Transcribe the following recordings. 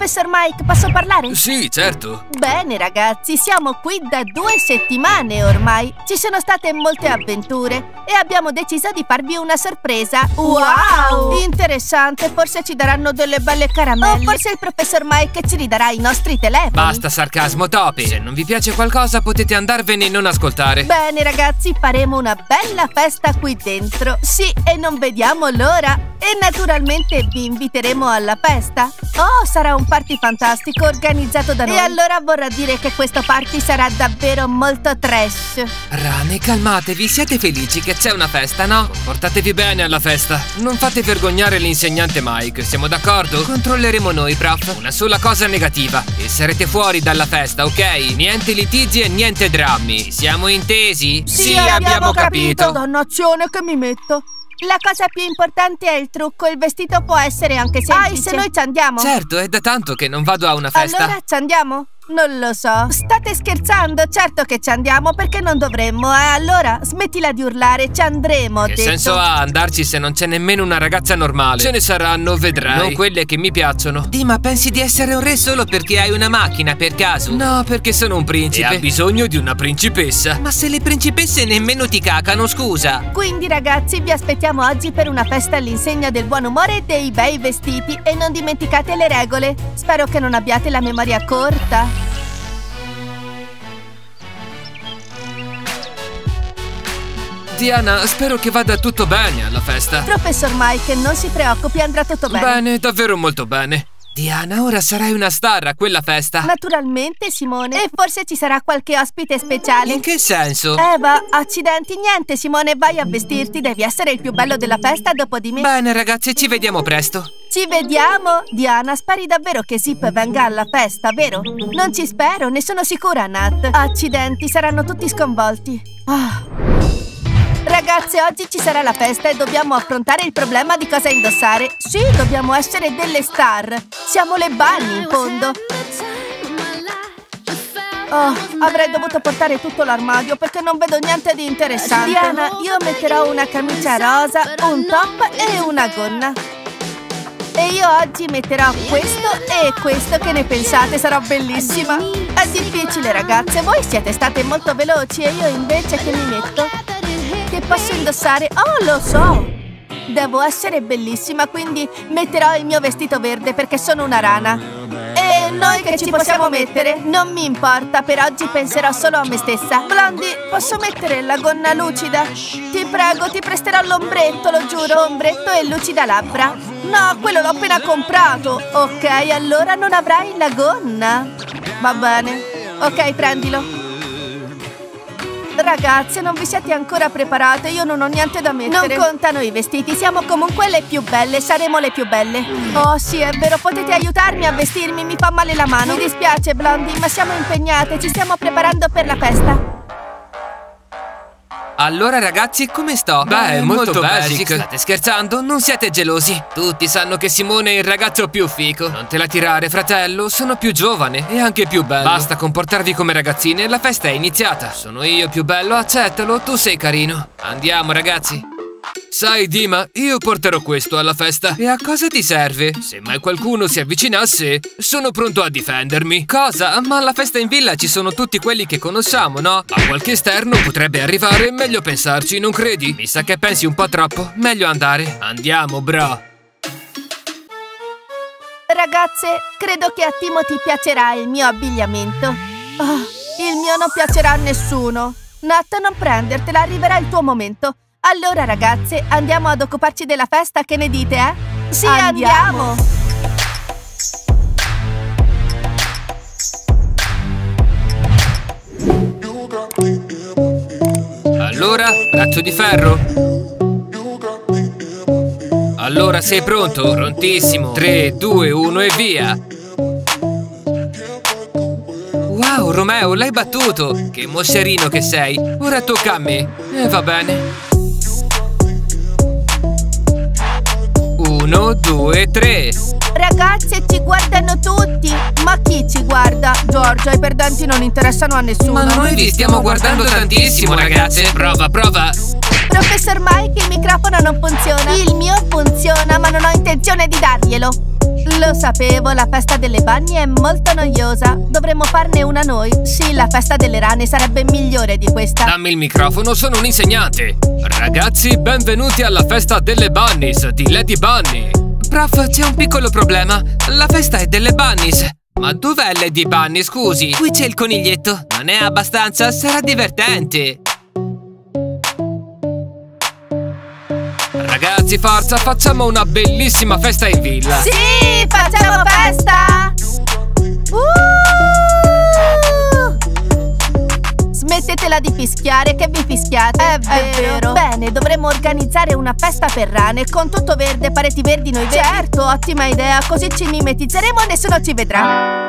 Professor Mike, posso parlare? Sì, certo. Bene ragazzi, siamo qui da 2 settimane ormai. Ci sono state molte avventure e abbiamo deciso di farvi una sorpresa. Wow! Interessante, forse ci daranno delle belle caramelle. O forse il Professor Mike ci ridarà i nostri telefoni. Basta sarcasmo, Topi. Se non vi piace qualcosa potete andarvene e non ascoltare. Bene ragazzi, faremo una bella festa qui dentro. Sì, e non vediamo l'ora. E naturalmente vi inviteremo alla festa. Oh, sarà un party fantastico organizzato da noi. E allora vorrà dire che questo party sarà davvero molto trash. Rane, calmatevi, siete felici che c'è una festa, no? Portatevi bene alla festa. Non fate vergognare l'insegnante Mike, siamo d'accordo? Controlleremo noi, prof. Una sola cosa negativa e sarete fuori dalla festa, ok? Niente litigi e niente drammi. Ci siamo intesi? Sì, abbiamo capito. Dannazione che mi metto. La cosa più importante è il trucco. Il vestito può essere anche semplice. Se noi ci andiamo? Certo, è da tanto che non vado a una festa. Allora ci andiamo? Non lo so. State scherzando? Certo che ci andiamo, perché non dovremmo? Allora smettila di urlare, ci andremo. Che senso ha andarci se non c'è nemmeno una ragazza normale? Ce ne saranno, vedrai. Non quelle che mi piacciono. Dima, pensi di essere un re solo perché hai una macchina, per caso? No, perché sono un principe e ha bisogno di una principessa. Ma se le principesse nemmeno ti cacano, scusa. Quindi ragazzi, vi aspettiamo oggi per una festa all'insegna del buon umore e dei bei vestiti. E non dimenticate le regole. Spero che non abbiate la memoria corta. Diana, spero che vada tutto bene alla festa. Professor Mike, non si preoccupi, andrà tutto bene. Bene, davvero molto bene. Diana, ora sarai una star a quella festa. Naturalmente, Simone. E forse ci sarà qualche ospite speciale. In che senso? Eva, accidenti, niente, Simone, vai a vestirti. Devi essere il più bello della festa dopo di me. Bene, ragazzi, ci vediamo presto. Ci vediamo? Diana, speri davvero che Zip venga alla festa, vero? Non ci spero, ne sono sicura, Nat. Accidenti, saranno tutti sconvolti. Ragazze, oggi ci sarà la festa e dobbiamo affrontare il problema di cosa indossare. Sì, dobbiamo essere delle star. Siamo le bunny, in fondo. Oh, avrei dovuto portare tutto l'armadio perché non vedo niente di interessante. Diana, io metterò una camicia rosa, un top e una gonna. E io oggi metterò questo e questo, che ne pensate? Sarò bellissima. È difficile, ragazze, voi siete state molto veloci e io invece che mi metto? Che posso indossare? Oh, lo so! Devo essere bellissima, quindi metterò il mio vestito verde perché sono una rana. E noi che ci possiamo mettere? Non mi importa, per oggi penserò solo a me stessa. Blondie, posso mettere la gonna lucida? Ti prego, ti presterò l'ombretto, lo giuro. Ombretto e lucida labbra. No, quello l'ho appena comprato. Ok, allora non avrai la gonna. Va bene. Ok, prendilo. Ragazze, non vi siete ancora preparate, io non ho niente da mettere. Non contano i vestiti, siamo comunque le più belle, saremo le più belle. Oh sì, è vero, potete aiutarmi a vestirmi, mi fa male la mano. Mi dispiace, Blondie, ma siamo impegnate, ci stiamo preparando per la festa. Allora ragazzi, come sto? Beh, molto basic. State scherzando? Non siete gelosi? Tutti sanno che Simone è il ragazzo più fico. Non te la tirare, fratello, sono più giovane e anche più bello. Basta comportarvi come ragazzine e la festa è iniziata. Sono io più bello, accettalo, tu sei carino. Andiamo ragazzi. Sai Dima, io porterò questo alla festa. E a cosa ti serve? Se mai qualcuno si avvicinasse, sono pronto a difendermi. Cosa? Ma alla festa in villa ci sono tutti quelli che conosciamo, no? Ma qualche esterno potrebbe arrivare, meglio pensarci, non credi? Mi sa che pensi un po' troppo, meglio andare. Andiamo, bro. Ragazze, credo che a Timothy piacerà il mio abbigliamento. Oh, il mio non piacerà a nessuno. Nat, non prendertela, arriverà il tuo momento. Allora ragazze, andiamo ad occuparci della festa, che ne dite, eh? Sì, andiamo! Allora, braccio di ferro? Allora sei pronto? Prontissimo! 3, 2, 1 e via! Wow, Romeo, l'hai battuto! Che moscerino che sei! Ora tocca a me! Va bene! 1, 2, 3. Ragazze, ci guardano tutti. Ma chi ci guarda? Giorgia, i perdenti non interessano a nessuno. Ma noi vi stiamo guardando tantissimo, ragazze. Prova, prova. Professor Mike, il microfono non funziona. Il mio funziona, ma non ho intenzione di darglielo. Lo sapevo, la festa delle Bunny è molto noiosa. Dovremmo farne una noi. Sì, la festa delle rane sarebbe migliore di questa. Dammi il microfono, sono un insegnante. Ragazzi, benvenuti alla festa delle Bunnies di Lady Bunny. Prof, c'è un piccolo problema. La festa è delle Bunnies. Ma dov'è Lady Bunny, scusi? Qui c'è il coniglietto. Non è abbastanza? Sarà divertente. Ragazzi, forza, facciamo una bellissima festa in villa. Sì, facciamo festa! Smettetela di fischiare, che vi fischiate. È vero. Bene, dovremmo organizzare una festa per rane con tutto verde, pareti verdi, noi verdi. Certo, ottima idea, così ci mimetizzeremo e nessuno ci vedrà.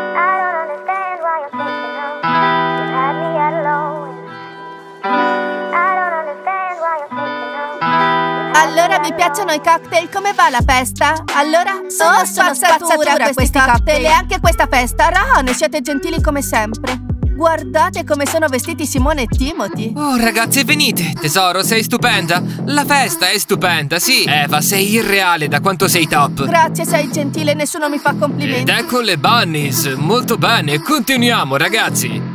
Allora, vi piacciono i cocktail? Come va la festa? Allora, sono spazzatura questi cocktail e anche questa festa. Rane, siete gentili come sempre. Guardate come sono vestiti Simone e Timothy. Oh, ragazzi, venite. Tesoro, sei stupenda. La festa è stupenda, sì. Eva, sei irreale da quanto sei top. Grazie, sei gentile, nessuno mi fa complimenti. Ed ecco le Bunnies. Molto bene, continuiamo, ragazzi.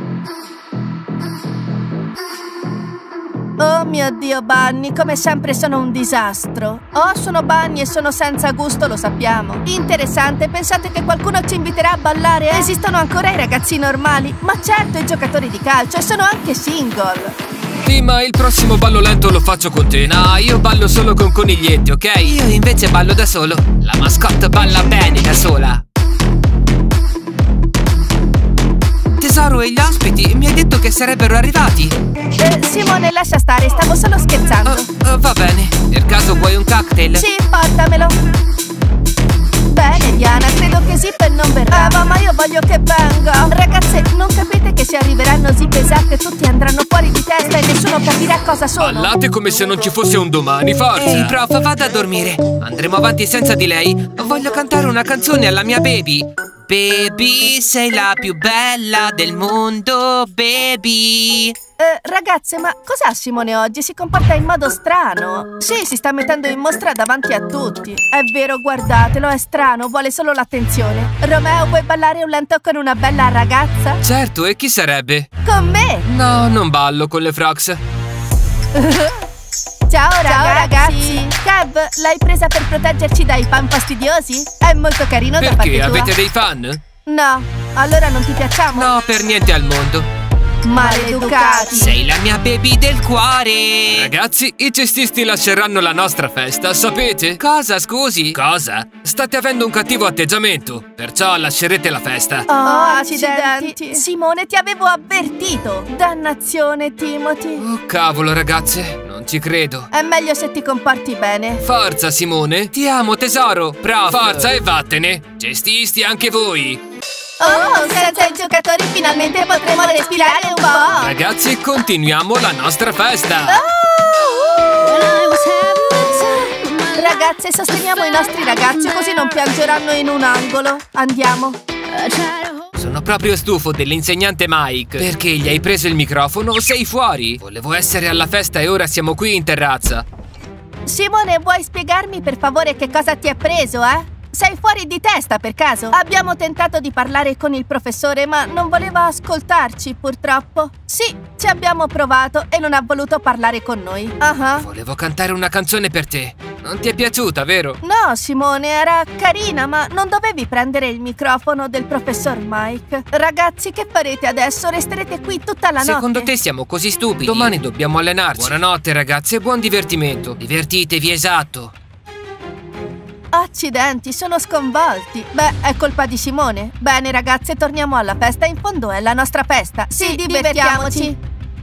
Oh mio Dio, Bunny, come sempre sono un disastro. Oh, sono Bunny e sono senza gusto, lo sappiamo. Interessante, pensate che qualcuno ci inviterà a ballare? Esistono ancora i ragazzi normali? Ma certo, i giocatori di calcio, e sono anche single. Sì, ma il prossimo ballo lento lo faccio con te. No, io ballo solo con coniglietti, ok? Io invece ballo da solo. La mascotte balla bene da sola. Tesoro, e gli ospiti? Mi hai detto che sarebbero arrivati. Simone, lascia stare, stavo solo scherzando. Va bene. Per caso vuoi un cocktail? Sì, portamelo. Bene, Diana, credo che Zip non verrà. Ma io voglio che venga. Ragazze, non capite che se arriveranno Zip e Zack tutti andranno fuori di testa e nessuno capirà cosa sono? Ballate come se non ci fosse un domani, forza. Ehi, prof, vada a dormire. Andremo avanti senza di lei. Voglio cantare una canzone alla mia baby. Baby, sei la più bella del mondo, baby. Ragazze, ma cos'ha Simone oggi? Si comporta in modo strano. Sì, si sta mettendo in mostra davanti a tutti. È vero, guardatelo, è strano, vuole solo l'attenzione. Romeo, vuoi ballare un lento con una bella ragazza? Certo, e chi sarebbe? Con me! No, non ballo con le frogs. Ciao ragazzi! Kev, l'hai presa per proteggerci dai fan fastidiosi? È molto carino da parte tua. Perché? Avete dei fan? No, allora non ti piacciamo? No, per niente al mondo. Maleducati! Sei la mia baby del cuore! Ragazzi, i cestisti lasceranno la nostra festa, sapete? Cosa, scusi? Cosa? State avendo un cattivo atteggiamento, perciò lascerete la festa. Oh, accidenti! Simone, ti avevo avvertito! Dannazione, Timothy! Oh, cavolo, ragazze, non ci credo. È meglio se ti comporti bene. Forza, Simone! Ti amo, tesoro! Prof! Forza e vattene! Cestisti anche voi! Oh, senza i giocatori finalmente potremo respirare un po'! Ragazzi, continuiamo la nostra festa! Ragazze, sosteniamo i nostri ragazzi così non piangeranno in un angolo. Andiamo! Sono proprio stufo dell'insegnante Mike. Perché gli hai preso il microfono? Sei fuori! Volevo essere alla festa e ora siamo qui in terrazza. Simone, vuoi spiegarmi per favore che cosa ti è preso, Sei fuori di testa per caso? Abbiamo tentato di parlare con il professore, ma non voleva ascoltarci, purtroppo. Sì, ci abbiamo provato e non ha voluto parlare con noi. Volevo cantare una canzone per te. Non ti è piaciuta, vero? No, Simone, era carina, ma non dovevi prendere il microfono del professor Mike. Ragazzi, che farete adesso? Resterete qui tutta la notte? Secondo te siamo così stupidi? Domani dobbiamo allenarci. Buonanotte, ragazzi, e buon divertimento. Divertitevi, esatto. Accidenti, sono sconvolti. Beh, è colpa di Simone. Bene, ragazze, torniamo alla festa. In fondo è la nostra festa. Sì, divertiamoci.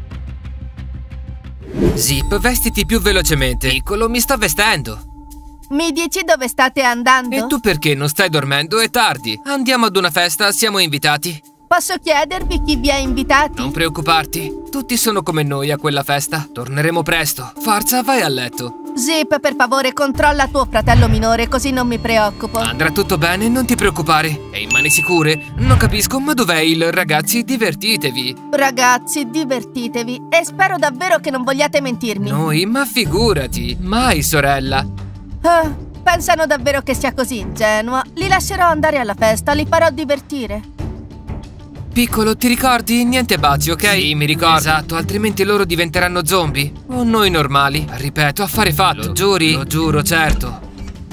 Zip, vestiti più velocemente. Piccolo, mi sto vestendo. Mi dici dove state andando? E tu perché non stai dormendo? È tardi. Andiamo ad una festa, siamo invitati. Posso chiedervi chi vi ha invitati? Non preoccuparti, tutti sono come noi a quella festa. Torneremo presto. Forza, vai a letto. Zip, per favore, controlla tuo fratello minore, così non mi preoccupo. Andrà tutto bene, non ti preoccupare. È in mani sicure? Non capisco, ma dov'è il ragazzi, divertitevi? Ragazzi, divertitevi. E spero davvero che non vogliate mentirmi. Noi? Ma figurati. Mai, sorella. Pensano davvero che sia così ingenua. Li lascerò andare alla festa, li farò divertire. Piccolo, ti ricordi? Niente baci, ok? Sì, mi ricordo. Esatto, altrimenti loro diventeranno zombie. O noi normali. Ripeto, affare fatto. Lo giuri? Lo giuro, certo.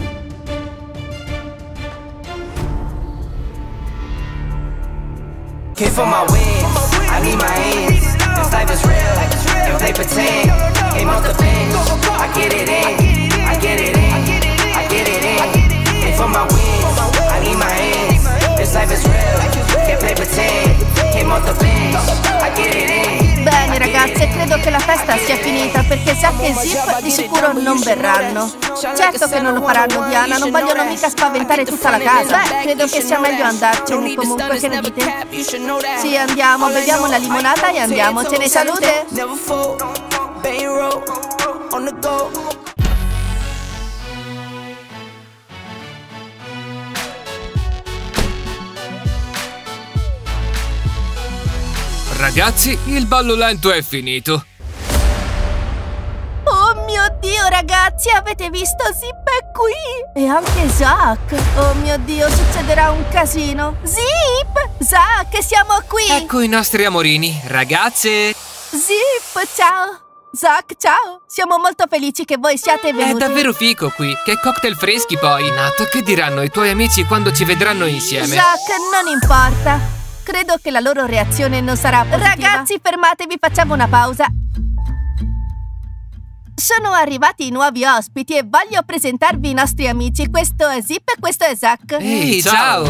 Came for my wins, I need my ends. This life is real, and play pretend. Came off the bench, I get it in, I get it in, I get it in. Came for my wins, I need my ends. This life is real, can't play pretend. Came off the bench, I get it in. Bene ragazze, credo che la festa sia finita perché Zack e Zip di sicuro non verranno. Certo che non lo faranno, Diana, non vogliono mica spaventare tutta la casa. Beh, credo che sia meglio andarcene comunque, che ne dite? Sì, andiamo, beviamo la limonata e andiamocene, salute! Ragazzi, il ballo lento è finito. Oh mio Dio, ragazzi, avete visto? Zip è qui! E anche Zack! Oh mio Dio, succederà un casino! Zip! Zack, siamo qui! Ecco i nostri amorini, ragazze! Zip, ciao! Zack, ciao! Siamo molto felici che voi siate venuti. È davvero fico qui, che cocktail freschi poi! Nat, che diranno i tuoi amici quando ci vedranno insieme? Zack, non importa. Credo che la loro reazione non sarà positiva. Ragazzi, fermatevi, facciamo una pausa. Sono arrivati i nuovi ospiti e voglio presentarvi i nostri amici. Questo è Zip e questo è Zack. Ehi, ciao!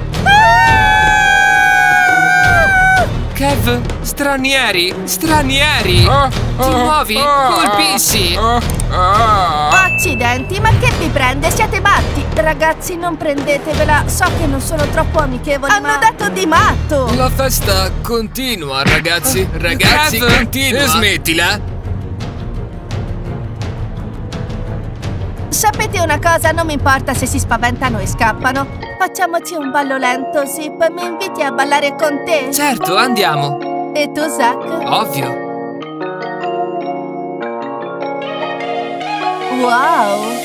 Kev, stranieri! Stranieri! Ti muovi? Colpisci! Accidenti, ma che vi prende? Siete matti! Ragazzi, non prendetevela. So che non sono troppo amichevoli, Hanno detto di matto! La festa continua, ragazzi! Ragazzi, continua! E smettila! Sapete una cosa? Non mi importa se si spaventano e scappano. Facciamoci un ballo lento, Zip. Mi inviti a ballare con te? Certo, andiamo! E tu, Zack? Ovvio! Wow!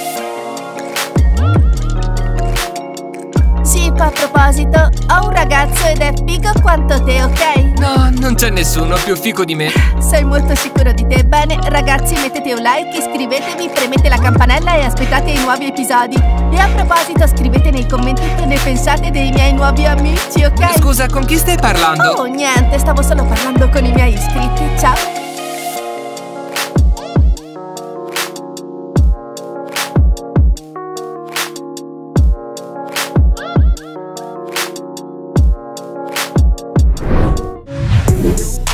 Zip, a proposito, ho un ragazzo ed è figo quanto te, ok? No, non c'è nessuno più figo di me. Sei molto sicuro di te? Bene, ragazzi, mettete un like, iscrivetevi, premete la campanella e aspettate i nuovi episodi. E a proposito, scrivete nei commenti che ne pensate dei miei nuovi amici, ok? Scusa, con chi stai parlando? Oh, niente, stavo solo parlando con i miei iscritti. Ciao! We'll be right back.